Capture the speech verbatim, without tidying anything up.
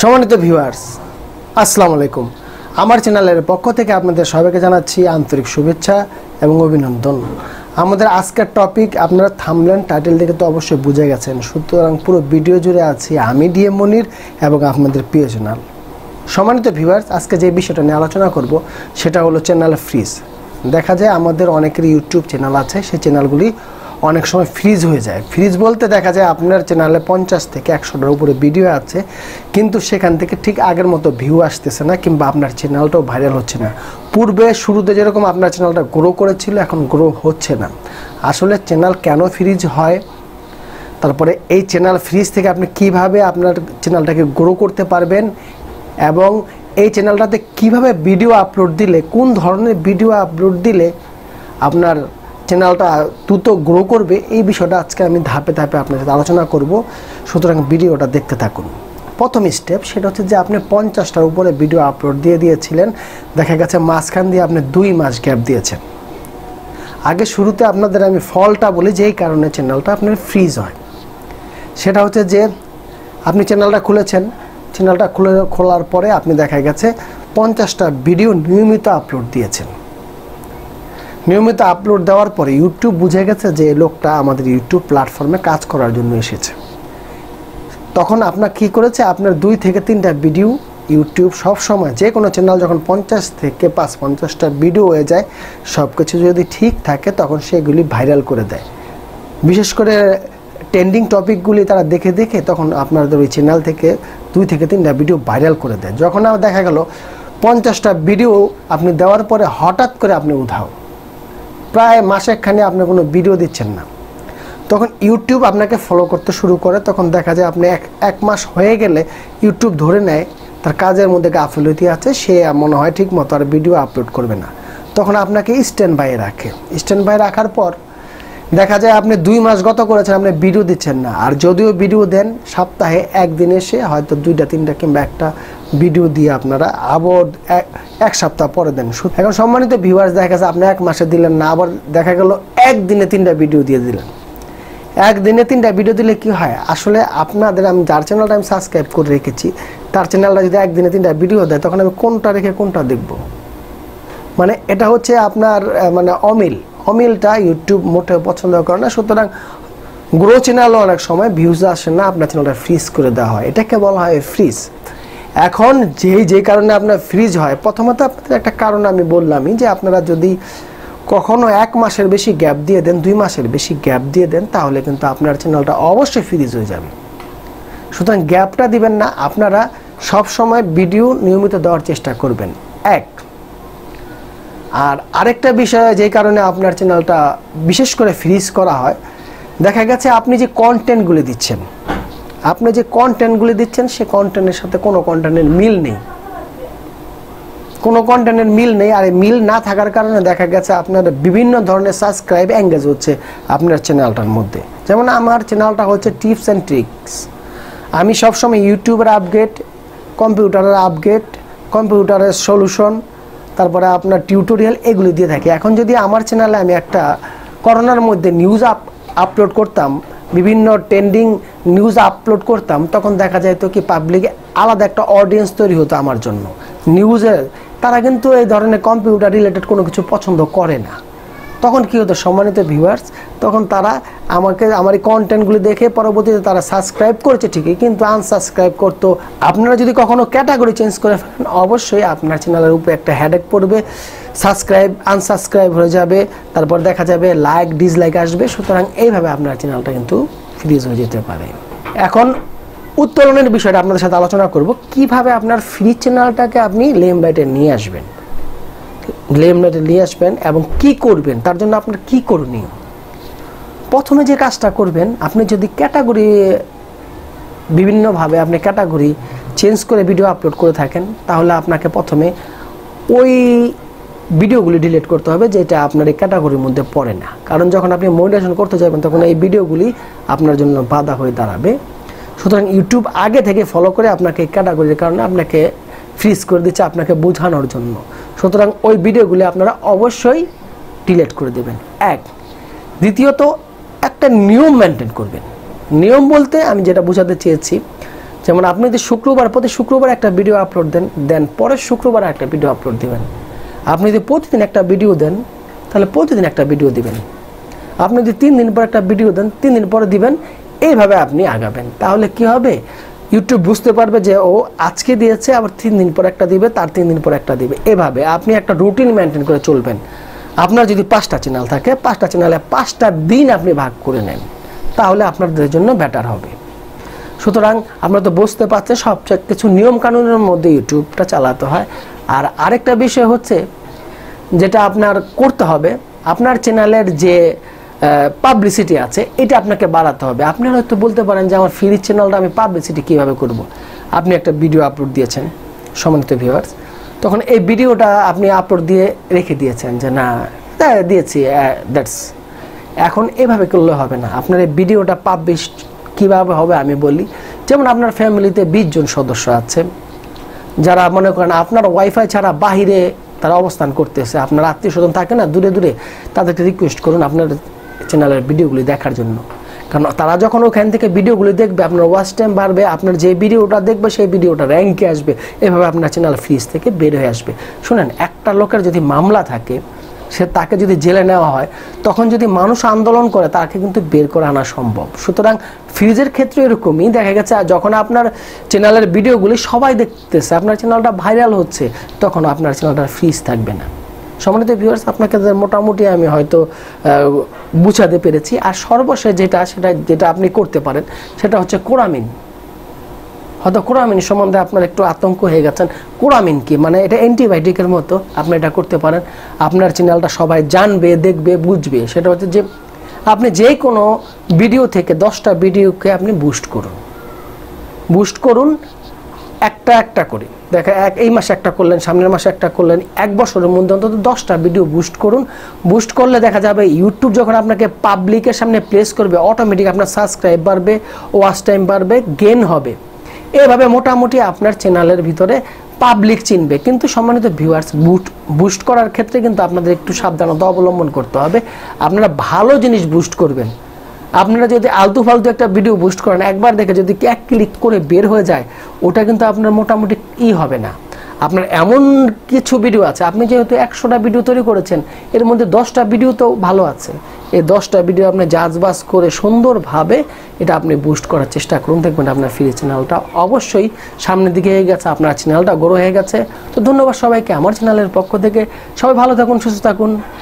সম্মানিত ভিউয়ার্স, আসসালামু আলাইকুম। আমার চ্যানেলের পক্ষ থেকে আপনাদের সবাইকে জানাচ্ছি আন্তরিক শুভেচ্ছা এবং অভিনন্দন। আমাদের আজকের টপিক আপনারা থাম্বনেল টাইটেল দেখে তো অবশ্যই বুঝে গেছেন, সুতরাং পুরো ভিডিও জুড়ে আছি আমি ডিএম মনির এবং আপনাদের প্রিয় চ্যানেল। সম্মানিত ভিউয়ার্স, আজকে যে বিষয়টা নিয়ে আলোচনা করব সেটা হলো চ্যানেল ফ্রিজ। দেখা যায় আমাদের অনেকের ইউটিউব চ্যানেল আছে, সেই চ্যানেলগুলি অনেক সময় ফ্রিজ হয়ে যায়। ফ্রিজ বলতে দেখা যায় আপনার চ্যানেলে পঞ্চাশ থেকে একশোটার উপরে ভিডিও আছে, কিন্তু সেখান থেকে ঠিক আগের মতো ভিউ আসতেছে না, কিংবা আপনার চ্যানেলটাও ভাইরাল হচ্ছে না। পূর্বে শুরুতে যেরকম আপনার চ্যানেলটা গ্রো করেছিল, এখন গ্রো হচ্ছে না। আসলে চ্যানেল কেন ফ্রিজ হয়, তারপরে এই চ্যানেল ফ্রিজ থেকে আপনি কিভাবে আপনার চ্যানেলটাকে গ্রো করতে পারবেন, এবং এই চ্যানেলটাতে কিভাবে ভিডিও আপলোড দিলে, কোন ধরনের ভিডিও আপলোড দিলে আপনার চ্যানেলটা দ্রুত গ্রো করবে, এই বিষয়টা আজকে আমি ধাপে ধাপে আপনার সাথে আলোচনা করব। সুতরাং ভিডিওটা দেখতে থাকুন। প্রথম স্টেপ সেটা হচ্ছে যে আপনি পঞ্চাশটার উপরে ভিডিও আপলোড দিয়ে দিয়েছিলেন, দেখা গেছে মাঝখান দিয়ে আপনি দুই মাস গ্যাপ দিয়েছেন। আগে শুরুতে আপনাদের আমি ফলটা বলি যেই কারণে চ্যানেলটা আপনার ফ্রিজ হয়। সেটা হচ্ছে যে আপনি চ্যানেলটা খুলেছেন, চ্যানেলটা খুলে খোলার পরে আপনি দেখা গেছে পঞ্চাশটা ভিডিও নিয়মিত আপলোড দিয়েছেন। নিয়মিত আপলোড দেওয়ার পরে ইউটিউব বুঝে গেছে যে এই লোকটা আমাদের ইউটিউব প্ল্যাটফর্মে কাজ করার জন্য এসেছে। তখন আপনার কি করেছে, আপনার দুই থেকে তিনটা ভিডিও ইউটিউব সব সময় যে কোনো চ্যানেল যখন পঞ্চাশ থেকে পাঁচ পঞ্চাশটা ভিডিও হয়ে যায়, সব কিছু যদি ঠিক থাকে তখন সেগুলি ভাইরাল করে দেয়। বিশেষ করে ট্রেন্ডিং টপিকগুলি তারা দেখে দেখে তখন আপনাদের ওই চ্যানেল থেকে দুই থেকে তিনটা ভিডিও ভাইরাল করে দেয়। যখন আর দেখা গেল পঞ্চাশটা ভিডিও আপনি দেওয়ার পরে হঠাৎ করে আপনি উধাও, প্রায় মাসেকখানে আপনি কোনো ভিডিও দিচ্ছেন না, তখন ইউটিউব আপনাকে ফলো করতে শুরু করে। তখন দেখা যায় আপনি এক এক মাস হয়ে গেলে ইউটিউব ধরে নেয় তার কাজের মধ্যে গাফিলতি আছে, সে মনে হয় ঠিক মতো আর ভিডিও আপলোড করবে না। তখন আপনাকে স্ট্যান্ড বাই রাখে। স্ট্যান্ড বাই রাখার পর দেখা যায় আপনি দুই মাস গত করেছেন, আপনি ভিডিও দিচ্ছেন না। আর যদিও ভিডিও দেন, সপ্তাহে একদিন এসে হয়তো দুইটা তিনটা কিংবা একটা ভিডিও দিয়ে আপনারা আবার এক সপ্তাহ পরে দেন। এখন সম্মানিত ভিউয়ার্স, দেখা গেছে আপনি এক মাসে দিলেন না, আবার দেখা গেল একদিনে তিনটা ভিডিও দিয়ে দিলেন। একদিনে তিনটা ভিডিও দিলে কি হয়, আসলে আপনাদের আমি যার চ্যানেলটা আমি সাবস্ক্রাইব করে রেখেছি তার চ্যানেলটা যদি একদিনে তিনটা ভিডিও দেয়, তখন আমি কোনটা রেখে কোনটা দেখব? মানে এটা হচ্ছে আপনার মানে অমিল অমিলটা ইউটিউব মোটেও পছন্দ করে না। সুতরাং গ্রো চ্যানেলও অনেক সময় ভিউজ আসে না, আপনার চ্যানেলটা ফ্রিজ করে দেওয়া হয়। এটাকে বলা হয় ফ্রিজ। এখন যেই যে কারণে আপনার ফ্রিজ হয়, প্রথমত আপনাদের একটা কারণ আমি বললামই যে আপনারা যদি কখনো এক মাসের বেশি গ্যাপ দিয়ে দেন, দুই মাসের বেশি গ্যাপ দিয়ে দেন, তাহলে কিন্তু আপনার চ্যানেলটা অবশ্যই ফ্রিজ হয়ে যাবে। সুতরাং গ্যাপটা দিবেন না, আপনারা সব সময় ভিডিও নিয়মিত দেওয়ার চেষ্টা করবেন। এক আর আরেকটা বিষয় যে কারণে আপনার চ্যানেলটা বিশেষ করে ফ্রিজ করা হয়, দেখা গেছে আপনি যে কন্টেন্টগুলি দিচ্ছেন, আপনি যে কন্টেন্টগুলি দিচ্ছেন সে কন্টেন্টের সাথে কোনো কন্টেন্টের মিল নেই, কোনো কন্টেন্টের মিল নেই। আর মিল না থাকার কারণে দেখা গেছে আপনার বিভিন্ন ধরনের সাবস্ক্রাইব এঙ্গেজ হচ্ছে আপনার চ্যানেলটার মধ্যে। যেমন আমার চ্যানেলটা হচ্ছে টিপস অ্যান্ড ট্রিক্স। আমি সবসময় ইউটিউবের আপডেট, কম্পিউটারের আপডেট, কম্পিউটারের সলিউশন, তারপরে আপনার টিউটোরিয়াল এগুলি দিয়ে থাকি। এখন যদি আমার চ্যানেলে আমি একটা করোনার মধ্যে নিউজ আপ আপলোড করতাম, বিভিন্ন ট্রেন্ডিং নিউজ আপলোড করতাম, তখন দেখা যায় তো কি পাবলিকে আলাদা একটা অডিয়েন্স তৈরি হতো আমার জন্য। নিউজের তারা কিন্তু এই ধরনের কম্পিউটার রিলেটেড কোনো কিছু পছন্দ করে না। তখন কী হতো সম্মানিত ভিউয়ার্স, তখন তারা আমাকে আমার এই কন্টেন্টগুলি দেখে পরবর্তীতে তারা সাবস্ক্রাইব করেছে ঠিকই, কিন্তু আনসাবস্ক্রাইব করতো। আপনারা যদি কখনো ক্যাটাগরি চেঞ্জ করে ফেলেন, অবশ্যই আপনার চ্যানেলের উপরে একটা হেডেক পড়বে, সাবস্ক্রাইব আনসাবস্ক্রাইব হয়ে যাবে, তারপর দেখা যাবে লাইক ডিসলাইক আসবে। সুতরাং এইভাবে আপনার চ্যানেলটা কিন্তু ফ্রিজ হয়ে যেতে পারে। এখন উত্তরণের বিষয়টা আপনাদের সাথে আলোচনা করব, কিভাবে আপনার ফ্রি চ্যানেলটাকে আপনি লেমলাইটে নিয়ে আসবেন। লেমলাইটে নিয়ে আসবেন এবং কি করবেন, তার জন্য আপনার কি করণীয়। প্রথমে যে কাজটা করবেন, আপনি যদি ক্যাটাগরি বিভিন্নভাবে আপনি ক্যাটাগরি চেঞ্জ করে ভিডিও আপলোড করে থাকেন, তাহলে আপনাকে প্রথমে ওই ভিডিওগুলি ডিলিট করতে হবে যেটা আপনার এই ক্যাটাগরির মধ্যে পড়ে না। কারণ যখন আপনি মনিটাইজেশন করতে যাবেন, তখন এই ভিডিওগুলি আপনার জন্য বাধা হয়ে দাঁড়াবে। সুতরাং ইউটিউব আগে থেকে ফলো করে আপনাকে এই ক্যাটাগরির কারণে আপনাকে ফ্রিজ করে দিচ্ছে, আপনাকে বোঝানোর জন্য। সুতরাং ওই ভিডিওগুলি আপনারা অবশ্যই ডিলিট করে দেবেন। এক দ্বিতীয়ত একটা নিয়ম মেনটেন করবেন। নিয়ম বলতে আমি যেটা বোঝাতে চেয়েছি, যেমন আপনি যদি শুক্রবার প্রতি শুক্রবার একটা ভিডিও আপলোড দেন দেন পরের শুক্রবার একটা ভিডিও আপলোড দিবেন। আপনি যদি প্রতিদিন একটা ভিডিও দেন তাহলে প্রতিদিন একটা ভিডিও দিবেন। আপনি যদি তিন দিন পর একটা ভিডিও দেন তিন দিন পরে দিবেন। এইভাবে আপনি আগাবেন। তাহলে কি হবে, ইউটিউব বুঝতে পারবে যে ও আজকে দিয়েছে, আবার তিন দিন পর একটা দিবে, তার তিন দিন পর একটা দিবে। এভাবে আপনি একটা রুটিন মেনটেন করে চলবেন। আপনার যদি পাঁচটা চ্যানেল থাকে, পাঁচটা চ্যানেলে পাঁচটা দিন আপনি ভাগ করে নেন, তাহলে আপনাদের জন্য বেটার হবে। সুতরাং আমরা তো বুঝতে পারছি সব কিছু নিয়ম কানুনের মধ্যে ইউটিউবটা চালাতে হয়। আর আরেকটা বিষয় হচ্ছে যেটা আপনার করতে হবে, আপনার চ্যানেলের যে পাবলিসিটি আছে এটা আপনাকে বাড়াতে হবে। আপনি হয়তো বলতে পারেন যে আমার ফ্রি চ্যানেলটা আমি পাবলিসিটি কীভাবে করব। আপনি একটা ভিডিও আপলোড দিয়েছেন সম্মানিত ভিউয়ার্স, তখন এই ভিডিওটা আপনি আপলোড দিয়ে রেখে দিয়েছেন যে না দিয়েছি দ্যাটস। এখন এভাবে করলে হবে না। আপনার এই ভিডিওটা পাবলিশ কীভাবে হবে আমি বলি। যেমন আপনার ফ্যামিলিতে বিশ জন সদস্য আছে, যারা মনে করেন আপনার ওয়াইফাই ছাড়া বাহিরে তারা অবস্থান করতেছে, আপনার আত্মীয় স্বজন থাকে না দূরে দূরে, তাদেরকে রিকোয়েস্ট করুন আপনার চ্যানেলের ভিডিওগুলি দেখার জন্য। কারণ তারা যখন ওখান থেকে ভিডিওগুলি দেখবে আপনার ওয়াচ টাইম বাড়বে, আপনার যে ভিডিওটা দেখবে সেই ভিডিওটা র্যাঙ্কে আসবে, এভাবে আপনার চ্যানেল ফ্রিজ থেকে বের হয়ে আসবে। শুনেন, একটা লোকের যদি মামলা থাকে, সে তাকে যদি জেলে নেওয়া হয়, তখন যদি মানুষ আন্দোলন করে তাকে কিন্তু বের করে আনা সম্ভব। সুতরাং ফ্রিজের ক্ষেত্রে এরকমই দেখা গেছে, যখন আপনার চ্যানেলের ভিডিওগুলি সবাই দেখতেছে, আপনার চ্যানেলটা ভাইরাল হচ্ছে, তখন আপনার চ্যানেলটা ফ্রিজ থাকবে না। সম্মানিত ভিউয়ার্স, আপনাকে মোটামুটি আমি হয়তো বুঝাতে পেরেছি। আর সর্বশেষ যেটা সেটা যেটা আপনি করতে পারেন সেটা হচ্ছে কোরামিন। হয়তো কোরামিন সম্বন্ধে আপনার একটু আতঙ্ক হয়ে গেছেন। কোরামিন কি, মানে এটা অ্যান্টিবায়োটিকের মতো, আপনি এটা করতে পারেন। আপনার চ্যানেলটা সবাই জানবে, দেখবে, বুঝবে। সেটা হচ্ছে যে আপনি যে কোনো ভিডিও থেকে দশটা ভিডিওকে আপনি বুস্ট করুন বুস্ট করুন একটা একটা করে। দেখা এক এই মাসে একটা করলেন, সামনের মাসে একটা করলেন, এক বছরের মধ্যে অন্তত দশটা ভিডিও বুস্ট করুন। বুস্ট করলে দেখা যাবে ইউটিউব যখন আপনাকে পাবলিকের সামনে প্লেস করবে, অটোমেটিক আপনার সাবস্ক্রাইব বাড়বে, ওয়াচ টাইম বাড়বে, গেন হবে। এভাবে মোটামুটি আপনার চ্যানেলের ভিতরে পাবলিক চিনবে। কিন্তু সম্মানিত ভিউয়ার্স, বুস্ট বুস্ট করার ক্ষেত্রে কিন্তু আপনাদের একটু সাবধানতা অবলম্বন করতে হবে। আপনারা ভালো জিনিস বুস্ট করবেন। আপনারা যদি আলতু ফালতু একটা ভিডিও বুস্ট করেন, একবার দেখে যদি এক ক্লিক করে বের হয়ে যায়, ওটা কিন্তু আপনার মোটামুটি ই হবে না। আপনার এমন কিছু ভিডিও আছে, আপনি যেহেতু একশোটা ভিডিও তৈরি করেছেন, এর মধ্যে দশটা ভিডিও তো ভালো আছে। এই দশটা ভিডিও আপনি জাজবাজ করে সুন্দরভাবে এটা আপনি বুস্ট করার চেষ্টা করুন। দেখবেন আপনার ফ্রি চ্যানেলটা অবশ্যই সামনের দিকে হয়ে গেছে, আপনার চ্যানেলটা গ্রো হয়ে গেছে। তো ধন্যবাদ সবাইকে আমার চ্যানেলের পক্ষ থেকে। সবাই ভালো থাকুন, সুস্থ থাকুন।